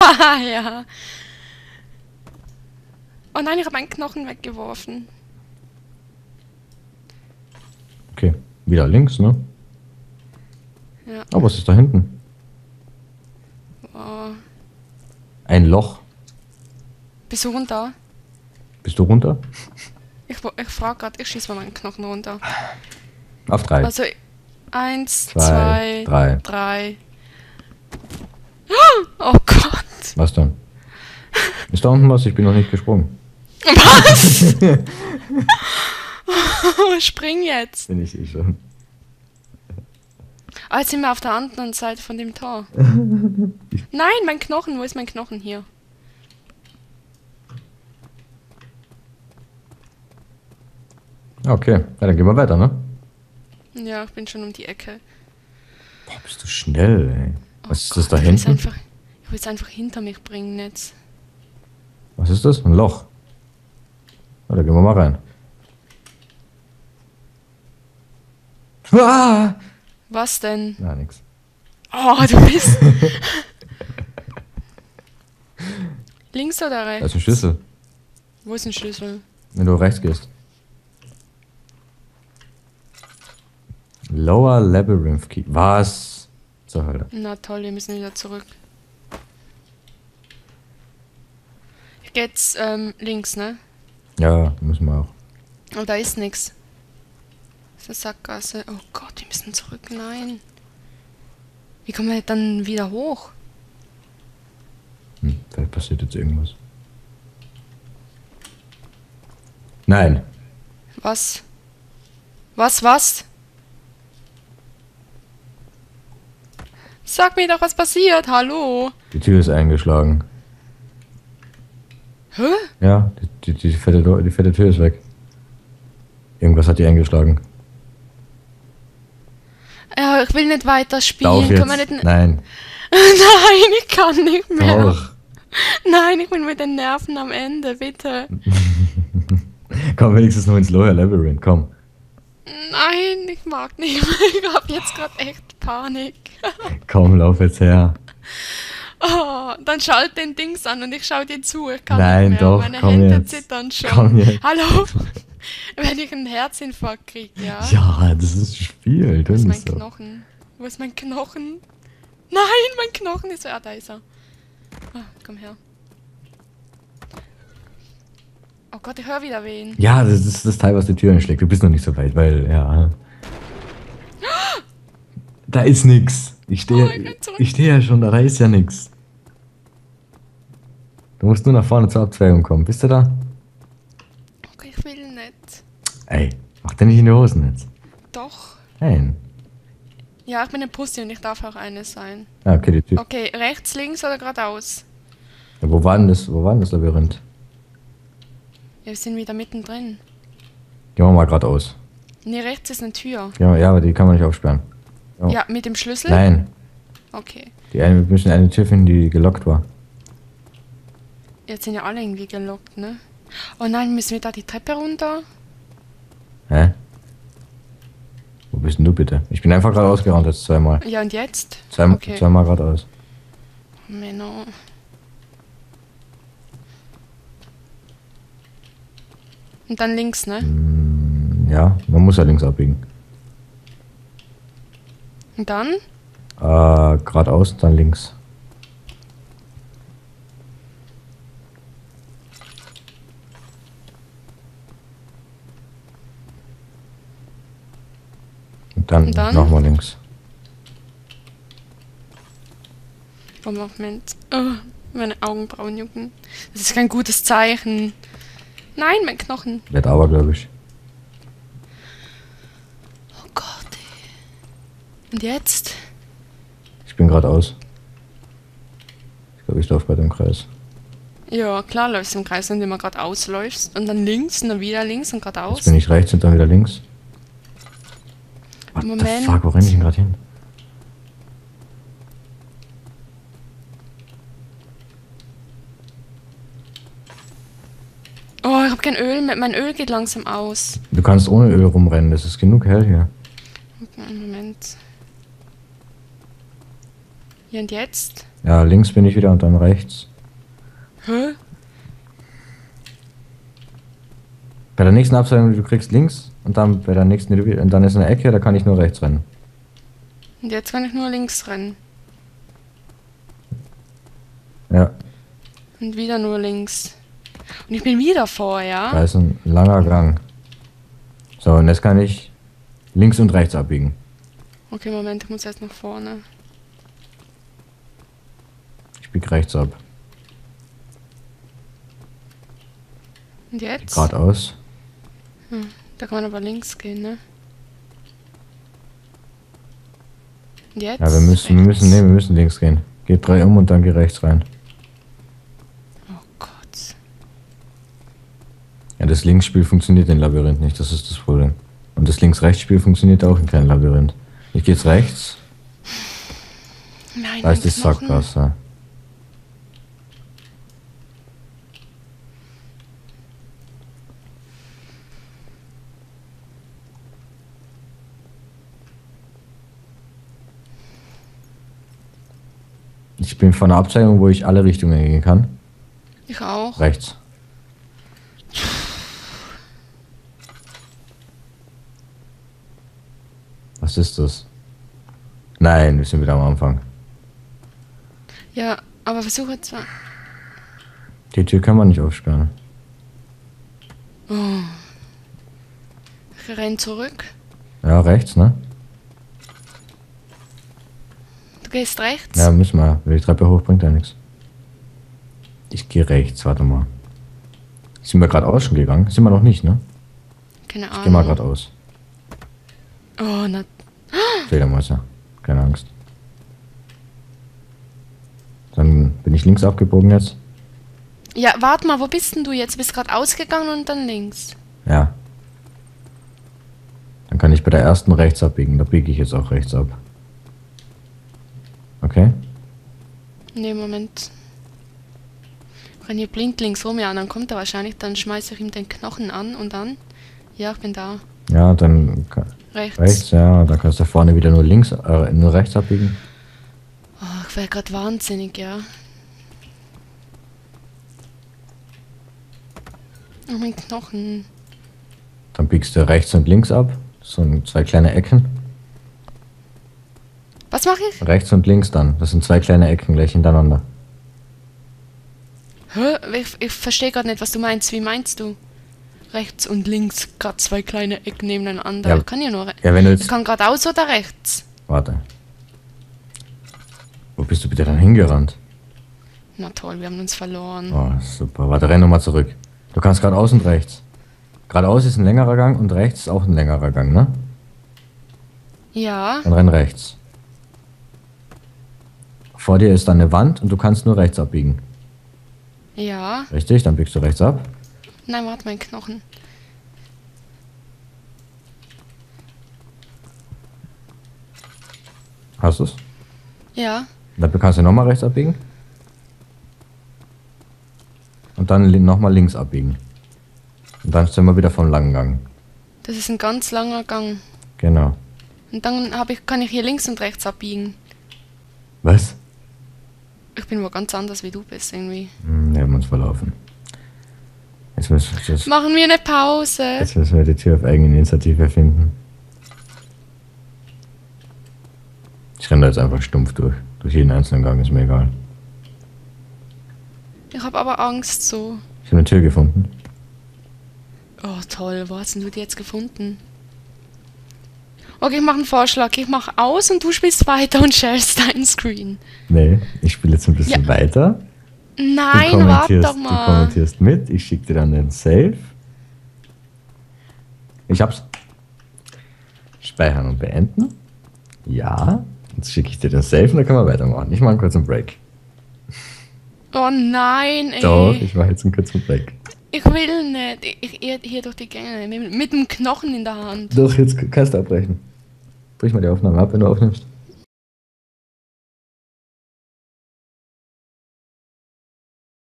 Ja. Oh nein, ich habe einen Knochen weggeworfen. Okay, wieder links, ne? Ja. Oh, was ist da hinten? Oh. Ein Loch. Bist du runter? Bist du runter? Ich frage gerade, ich schieße mal meinen Knochen runter. Auf 3. Also, 1, 2, 2, 3. Oh Gott. Was dann? Ist da unten was? Ich bin noch nicht gesprungen. Was? Spring jetzt. Bin ich eh schon. Ah, jetzt sind wir auf der anderen Seite von dem Tor. Nein, mein Knochen. Wo ist mein Knochen hier? Okay, ja, dann gehen wir weiter, ne? Ja, ich bin schon um die Ecke. Boah, bist du schnell, ey. Was ist das da Ich hinten? will es einfach hinter mich bringen jetzt. Was ist das? Ein Loch. Ja, da gehen wir mal rein. Ah! Was denn? Na, nix. Oh, du bist... Links oder Da rechts? ist ein Schlüssel, Wo ist ein Schlüssel? wenn du rechts gehst. Lower Labyrinth Key. Was? Zur Hölle. Na toll, wir müssen wieder zurück. Ich geh jetzt links, ne? Ja, müssen wir auch. Oh, da ist nix. Das ist eine Sackgasse. Oh Gott, wir müssen zurück. Nein. Wie kommen wir dann wieder hoch? Vielleicht passiert jetzt irgendwas. Nein. Was? Was? Sag mir doch, was passiert. Hallo? Die Tür ist eingeschlagen. Hä? Ja, die fette Tür ist weg. Irgendwas hat die eingeschlagen. Ja, ich will nicht weiter Lauf spielen. jetzt. Kann man nicht... Nein. Nein, ich kann nicht mehr. Doch. Nein, ich bin mit den Nerven am Ende, bitte. Komm wenigstens noch ins Lower Labyrinth, komm. Nein, ich mag nicht mehr. Ich hab jetzt gerade echt Panik. Komm, lauf jetzt her. Oh, dann schalt den Dings an und ich schau dir zu. Ich kann Nein, nicht mehr. doch, Meine komm Hände jetzt. zittern schon. Komm jetzt. Hallo? Wenn ich einen Herzinfarkt krieg, ja? Ja, das ist ein Spiel. Wo ist Du mein bist doch. Knochen? Wo ist mein Knochen? Nein, mein Knochen ist... Ah, da ist er. Ah, komm her. Oh Gott, ich höre wieder wen. Ja, das ist das Teil, was die Tür einschlägt. Du bist noch nicht so weit, weil, ja. Da ist nix. Ich Oh, ich renn zurück. stehe ja schon, da ist ja nix. Du musst nur nach vorne zur Abzweigung kommen. Bist du da? Okay, ich will nicht. Ey, mach dir nicht in die Hosen jetzt. Doch. Nein. Ja, ich bin eine Pussy und ich darf auch eine sein. Ah, okay, die Tür. Okay, rechts, links oder geradeaus? Ja, wo war denn das Labyrinth? Ja, wir sind wieder mittendrin. Gehen wir mal geradeaus. Nee, rechts ist eine Tür. Ja, aber die kann man nicht aufsperren. Oh. Ja, mit dem Schlüssel? Nein. Okay. Wir müssen eine Tür finden, die gelockt war. Jetzt sind ja alle irgendwie gelockt, ne? Oh nein, müssen wir da die Treppe runter? Hä? Wo bist denn du bitte? Ich bin einfach geradeaus gerannt jetzt zweimal. Ja, und jetzt? Zweimal geradeaus. Menno. Und dann links, ne? Ja, man muss ja links abbiegen. Und dann? Geradeaus, dann links. Und dann nochmal links. Oh, Moment. Oh, meine Augenbrauen jucken. Das ist kein gutes Zeichen. Nein, mein Knochen. Wird aber, glaube ich. Oh Gott. Ey. Und jetzt? Ich bin geradeaus. Ich glaube, ich laufe gerade im Kreis. Ja, klar läufst du im Kreis, wenn du immer geradeaus läufst. Und dann links und dann wieder links und geradeaus. Jetzt bin ich rechts und dann wieder links. What the fuck, wo renne ich denn gerade hin? Oh, ich habe kein Öl mehr. Mein Öl geht langsam aus. Du kannst ohne Öl rumrennen, das ist genug hell hier. Okay, Moment. Ja, und jetzt? Ja, links bin ich wieder und dann rechts. Hä? Bei der nächsten Abzweigung, du kriegst links und dann bei der nächsten, und dann ist eine Ecke, da kann ich nur rechts rennen. Und jetzt kann ich nur links rennen. Ja, Und wieder nur links. Und ich bin wieder vor, ja? da ist ein langer Gang. So, und jetzt kann ich links und rechts abbiegen. Okay, Moment, ich muss jetzt nach vorne. Ich biege rechts ab. Und jetzt? Geradeaus. Da kann man aber links gehen, ne? Und jetzt? Ja, wir müssen links gehen. Geht 3 um und dann geh rechts rein. Oh Gott. Ja, das Linksspiel funktioniert in Labyrinth nicht, das ist das Problem. Und das Links-Rechts-Spiel funktioniert auch in keinem Labyrinth. Ich gehe jetzt rechts, Nein, da ist die Knochen. Sackgasse. Ich bin von der Abzweigung, wo ich alle Richtungen gehen kann. Ich auch. Rechts. Was ist das? Nein, wir sind wieder am Anfang. Ja, aber versuche jetzt mal. Die Tür kann man nicht aufsperren. Ich renn zurück. Ja, rechts, ne? Du gehst rechts? Ja, müssen wir. Wenn die Treppe hoch bringt ja nichts. Ich gehe rechts, warte mal. Sind wir geradeaus schon gegangen? Sind wir noch nicht, ne? Keine Geh mal Ahnung. geradeaus. Oh, na. Fledermäuse. Keine Angst. Dann bin ich links abgebogen jetzt. Ja, warte mal, wo bist denn du jetzt? Du bist gerade ausgegangen und dann links. Ja. Dann kann ich bei der ersten rechts abbiegen. Da biege ich jetzt auch rechts ab. Okay? Nee, Moment. Ich renn hier blind links rum, ja, und dann kommt er wahrscheinlich, dann schmeiße ich ihm den Knochen an und dann. Ja, ich bin da. Ja, dann Rechts. rechts, ja. Dann kannst du da vorne wieder nur nur rechts abbiegen. Oh, ich werde gerade wahnsinnig, ja. Oh, mein Knochen. Dann biegst du rechts und links ab. So 2 kleine Ecken. Was mache ich? Rechts und links dann. Das sind 2 kleine Ecken gleich hintereinander. Hä? Ich verstehe gerade nicht, was du meinst. Wie meinst du? Rechts und links, gerade 2 kleine Ecken nebeneinander. Ja. Ich kann ja nur. Ja, wenn du Ich jetzt... kann geradeaus oder rechts? Warte. Wo bist du bitte dann hingerannt? Na toll, wir haben uns verloren. Oh, super. Warte, renn nochmal zurück. Du kannst geradeaus und rechts. Geradeaus ist ein längerer Gang und rechts ist auch ein längerer Gang, ne? Ja, Dann renn rechts. Vor dir ist dann eine Wand und du kannst nur rechts abbiegen. ja. Richtig? Dann biegst du rechts ab. Nein, warte, mein Knochen. Hast du's? Ja. Dann kannst du nochmal rechts abbiegen. Und dann nochmal links abbiegen. Und dann sind wir wieder vom langen Gang. Das ist ein ganz langer Gang. Genau. Und dann kann ich hier links und rechts abbiegen. Was? Ich bin wo ganz anders wie du bist irgendwie. Wir haben uns verlaufen. Jetzt Machen wir eine Pause. müssen wir die Tür auf eigene Initiative finden. Ich renne da jetzt einfach stumpf durch. Durch jeden einzelnen Gang, ist mir egal. Ich habe aber Angst so. Ich habe eine Tür gefunden. Oh toll, wo hast denn du die jetzt gefunden? Okay, ich mache einen Vorschlag. Ich mache aus und du spielst weiter und sharest deinen Screen. Nee, ich spiele jetzt ein bisschen weiter. Nein, warte doch Du mal. kommentierst mit, ich schicke dir dann den Save. Ich hab's. Speichern und beenden. Ja. Jetzt schicke ich dir den Save und dann können wir weitermachen. Ich mache einen kurzen Break. Oh nein, ey. Doch, ich mache jetzt einen kurzen Break. Ich will nicht. Ich irre hier durch die Gänge mit dem Knochen in der Hand. Doch, jetzt kannst du abbrechen. Brich mal die Aufnahme ab, wenn du aufnimmst.